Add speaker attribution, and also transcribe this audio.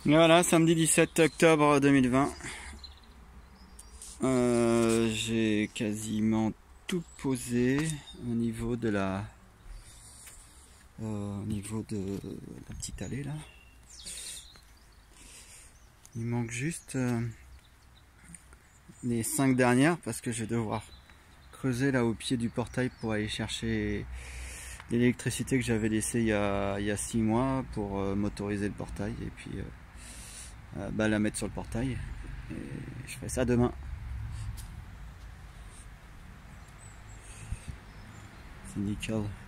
Speaker 1: Voilà, samedi 17 octobre 2020. J'ai quasiment tout posé au niveau de la petite allée là. Il manque juste les 5 dernières parce que je vais devoir creuser là au pied du portail pour aller chercher l'électricité que j'avais laissée il y a 6 mois pour motoriser le portail et puis la mettre sur le portail. Et je ferai ça demain. C'est nickel.